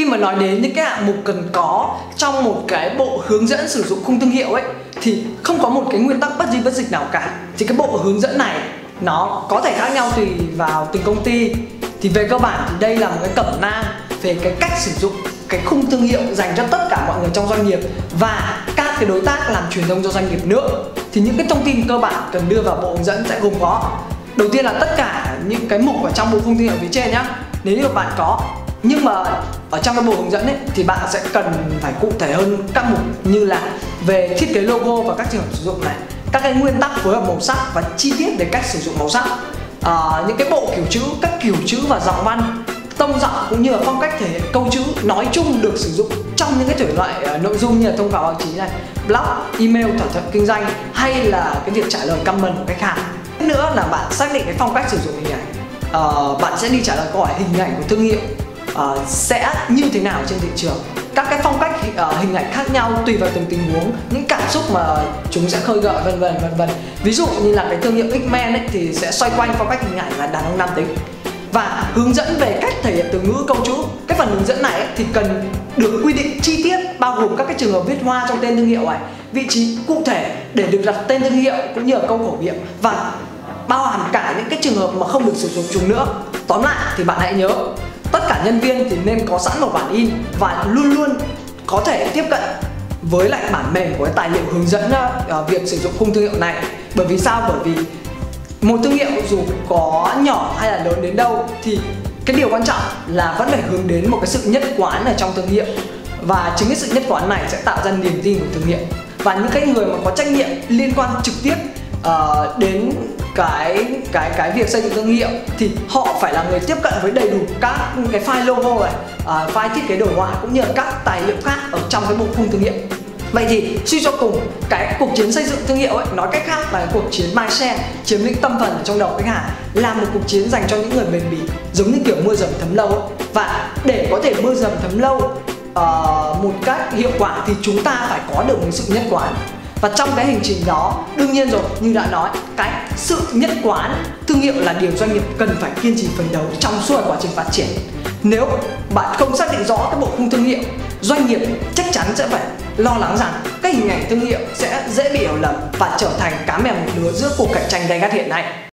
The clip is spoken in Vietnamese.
mà nói đến những cái hạng mục cần có trong một cái bộ hướng dẫn sử dụng khung thương hiệu ấy, thì không có một cái nguyên tắc bất di bất dịch nào cả. Thì cái bộ hướng dẫn này nó có thể khác nhau tùy vào từng công ty. Thì về cơ bản thì đây là một cái cẩm nang về cái cách sử dụng cái khung thương hiệu dành cho tất cả mọi người trong doanh nghiệp và các cái đối tác làm truyền thông cho doanh nghiệp nữa. Thì những cái thông tin cơ bản cần đưa vào bộ hướng dẫn sẽ gồm có: đầu tiên là tất cả những cái mục ở trong bộ khung thương hiệu phía trên nhá, nếu như bạn có. Nhưng mà ở trong cái bộ hướng dẫn ấy, thì bạn sẽ cần phải cụ thể hơn các mục như là về thiết kế logo và các trường hợp sử dụng này, các cái nguyên tắc phối hợp màu sắc và chi tiết về cách sử dụng màu sắc, những cái bộ kiểu chữ, các kiểu chữ và giọng văn, tông giọng cũng như là phong cách thể hiện câu chữ nói chung được sử dụng trong những cái thể loại nội dung như là thông cáo báo chí này, blog, email, thỏa thuận kinh doanh hay là cái việc trả lời comment của khách hàng. Nữa là bạn xác định cái phong cách sử dụng hình ảnh. Bạn sẽ đi trả lời câu hỏi hình ảnh của thương hiệu sẽ như thế nào trên thị trường, các cái phong cách hình ảnh khác nhau tùy vào từng tình huống, những cảm xúc mà chúng sẽ khơi gợi vân vân. Ví dụ như là cái thương hiệu X-Men ấy, thì sẽ xoay quanh phong cách hình ảnh là đàn ông nam tính. Và hướng dẫn về cách thể hiện từ ngữ câu chữ. Cái phần hướng dẫn này ấy, thì cần được quy định chi tiết, bao gồm các cái trường hợp viết hoa trong tên thương hiệu này, vị trí cụ thể để được đặt tên thương hiệu cũng như là câu khẩu hiệu, và bao hàm cả những cái trường hợp mà không được sử dụng chúng nữa. Tóm lại thì bạn hãy nhớ, tất cả nhân viên thì nên có sẵn một bản in và luôn luôn có thể tiếp cận với lại bản mềm của cái tài liệu hướng dẫn việc sử dụng khung thương hiệu này. Bởi vì sao? Bởi vì một thương hiệu dù có nhỏ hay là lớn đến đâu thì cái điều quan trọng là vẫn phải hướng đến một cái sự nhất quán ở trong thương hiệu, và chính cái sự nhất quán này sẽ tạo ra niềm tin của thương hiệu. Và những cái người mà có trách nhiệm liên quan trực tiếp đến cái việc xây dựng thương hiệu thì họ phải là người tiếp cận với đầy đủ các cái file logo này, file thiết kế đồ họa cũng như là các tài liệu khác ở trong cái bộ khung thương hiệu. Vậy thì suy cho cùng, cái cuộc chiến xây dựng thương hiệu ấy, nói cách khác là cuộc chiến mindset, chiếm lĩnh tâm phần ở trong đầu khách hàng, là một cuộc chiến dành cho những người bền bỉ, giống như kiểu mưa dầm thấm lâu ấy. Và để có thể mưa dầm thấm lâu một cách hiệu quả thì chúng ta phải có được một sự nhất quán. Và trong cái hành trình đó, đương nhiên rồi, như đã nói, cái sự nhất quán thương hiệu là điều doanh nghiệp cần phải kiên trì phấn đấu trong suốt quá trình phát triển. Nếu bạn không xác định rõ cái bộ khung thương hiệu, doanh nghiệp chắc chắn sẽ phải lo lắng rằng cái hình ảnh thương hiệu sẽ dễ bị hiểu lầm và trở thành cá mèo một lứa giữa cuộc cạnh tranh gay gắt hiện nay.